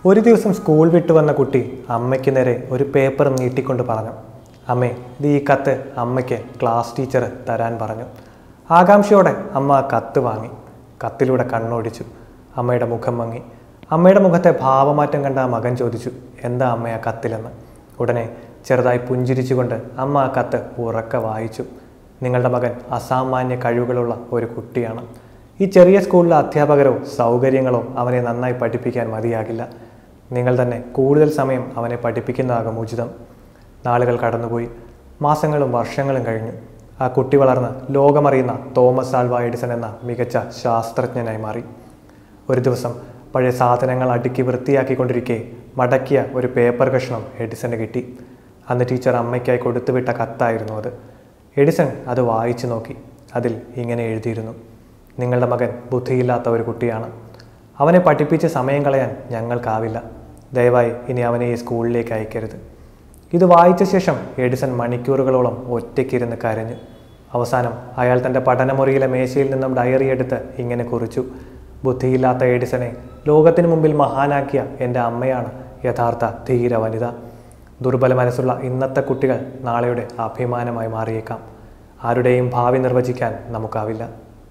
ഒരു ദിവസം സ്കൂൾ വിട്ടു വന്ന കുട്ടി അമ്മയ്ക്ക് നേരെ ഒരു പേപ്പർ നീട്ടിക്കൊണ്ട് പറഞ്ഞു, അമ്മേ, ഇത് ഈ കത്ത് അമ്മയ്ക്ക് ക്ലാസ് ടീച്ചർ തരാൻ പറഞ്ഞു. ആകാംക്ഷയോടെ അമ്മ ആ കത്ത് വാങ്ങി. കത്തിലൂടെ കണ്ണോടിച്ചു. അമ്മയുടെ മുഖം മങ്ങി. അമ്മയുടെ മുഖത്തെ ഭാവമാറ്റം കണ്ട ആ മകൻ ചോദിച്ചു, എന്താ അമ്മ ആ കത്തിലെന്ന്. ഉടനെ ചെറുതായി പുഞ്ചിരിച്ചുകൊണ്ട് അമ്മ ആ കത്ത് ഉറക്കെ വായിച്ചു. നിങ്ങളുടെ മകൻ അസാമാന്യ കഴിവുകളുള്ള ഒരു കുട്ടിയാണ്. ഈ ചെറിയ സ്കൂളിലെ അധ്യാപകരോ സൗകര്യങ്ങളോ അവനെ നന്നായി പഠിപ്പിക്കാൻ മതിയാകില്ല. നിങ്ങൾ തന്നെ കൂടുതൽ സമയം അവനെ പഠിപ്പിക്കുന്നതാകും ഉചിതം. നാളുകൾ കടന്നുപോയി. മാസങ്ങളും വർഷങ്ങളും കഴിഞ്ഞു. ആ കുട്ടി വളർന്ന് ലോകമറിയുന്ന തോമസ് ആൽവാ എഡിസൺ എന്ന മികച്ച ശാസ്ത്രജ്ഞനായി മാറി. ഒരു ദിവസം പഴയ സാധനങ്ങൾ അടുക്കി വൃത്തിയാക്കിക്കൊണ്ടിരിക്കെ മടക്കിയ ഒരു പേപ്പർ കഷ്ണം എഡിസന് കിട്ടി. അന്ന് ടീച്ചർ അമ്മയ്ക്കായി കൊടുത്തുവിട്ട കത്തായിരുന്നു അത്. എഡിസൺ അത് വായിച്ചു നോക്കി. അതിൽ ഇങ്ങനെ എഴുതിയിരുന്നു, നിങ്ങളുടെ മകൻ ബുദ്ധിയില്ലാത്ത ഒരു കുട്ടിയാണ്. അവനെ പഠിപ്പിച്ച് സമയം കളയാൻ ഞങ്ങൾക്കാവില്ല. ദയവായി ഇനി അവനെ ഈ സ്കൂളിലേക്ക് അയക്കരുത്. ഇത് വായിച്ച ശേഷം എഡിസൺ മണിക്കൂറുകളോളം ഒറ്റയ്ക്കിരുന്ന് കരഞ്ഞു. അവസാനം അയാൾ തൻ്റെ പഠനമുറിയിലെ മേശയിൽ നിന്നും ഡയറി എടുത്ത് ഇങ്ങനെ കുറിച്ചു, ബുദ്ധിയില്ലാത്ത എഡിസനെ ലോകത്തിനു മുമ്പിൽ മഹാനാക്കിയ എൻ്റെ അമ്മയാണ് യഥാർത്ഥ ധീര വനിത. ദുർബല മനസ്സുള്ള ഇന്നത്തെ കുട്ടികൾ നാളെയുടെ അഭിമാനമായി മാറിയേക്കാം. ആരുടെയും ഭാവി നിർവചിക്കാൻ നമുക്കാവില്ല.